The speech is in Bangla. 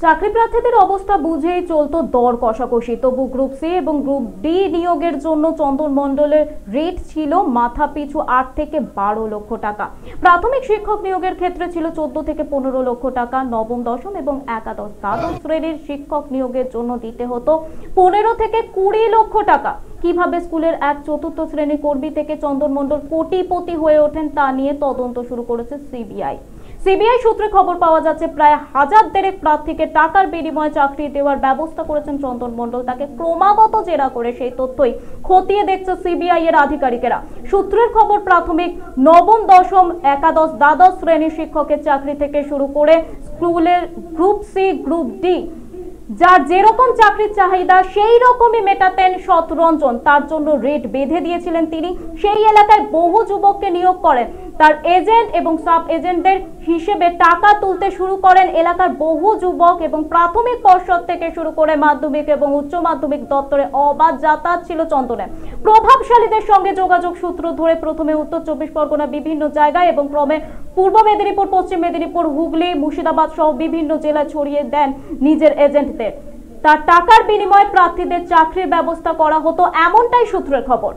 চাকরি প্রার্থীদের অবস্থা বুঝেই চলতো দর কষাকষি। তবু গ্রুপ সি এবং গ্রুপ ডি নিয়োগের জন্য চন্দন মণ্ডলের রেট ছিল মাথাপিছু 8 থেকে 12 লক্ষ টাকা। প্রাথমিক শিক্ষক নিয়োগের ক্ষেত্রে ছিল 14 থেকে 15 লক্ষ টাকা। নবম, দশম এবং একাদশ দ্বাদশ শ্রেণীর শিক্ষক নিয়োগের জন্য দিতে হতো 15 থেকে 20 লক্ষ টাকা। কিভাবে স্কুলের এক চতুর্থ শ্রেণী কর্মী থেকে চন্দন মণ্ডল কোটিপতি হয়ে ওঠেন তা নিয়ে তদন্ত শুরু করেছে সিবিআই সূত্রে খবর পাওয়া যাচ্ছে প্রায় 1000 দেড়েক প্রার্থীকে টাকার বিনিময়ে চাকরি দেওয়ার ব্যবস্থা করেছেন চন্দন মণ্ডল। তাকে ক্রমাগত জেরা করে সেই তথ্যই খতিয়ে দেখছে সিবিআই এর আধিকারিকেরা। সূত্রের খবর, প্রাথমিক, নবম, দশম, একাদশ, দ্বাদশ শ্রেণীর শিক্ষকের চাকরি থেকে শুরু করে স্কুলের গ্রুপ সি, গ্রুপ ডি যার যেরকম চাকরির চাহিদা সেই রকমই মেটাতেন শতরঞ্জন। তার জন্য রেট বেঁধে দিয়েছিলেন তিনি। সেই এলাকায় বহু যুবককে নিয়োগ করেন তার এজেন্ট এবং সাব এজেন্টদের হিসেবে টাকা তুলতে শুরু করেন এলাকার বহু যুবক এবং প্রাথমিক পর্ষদ থেকে শুরু করে মাধ্যমিক এবং উচ্চ মাধ্যমিক দপ্তরে অবাধ যাতায়াত ছিল চন্দনের। প্রভাবশালীদের সঙ্গে যোগাযোগ সূত্র ধরে প্রথমে উত্তর 24 পরগনা বিভিন্ন জায়গায় এবং ক্রমে পূর্ব মেদিনীপুর, পশ্চিম মেদিনীপুর, হুগলি, মুর্শিদাবাদ সহ বিভিন্ন জেলায় ছড়িয়ে দেন নিজের এজেন্টদের। তার টাকার বিনিময়ে প্রার্থীদের চাকরির ব্যবস্থা করা হতো, এমনটাই সূত্রের খবর।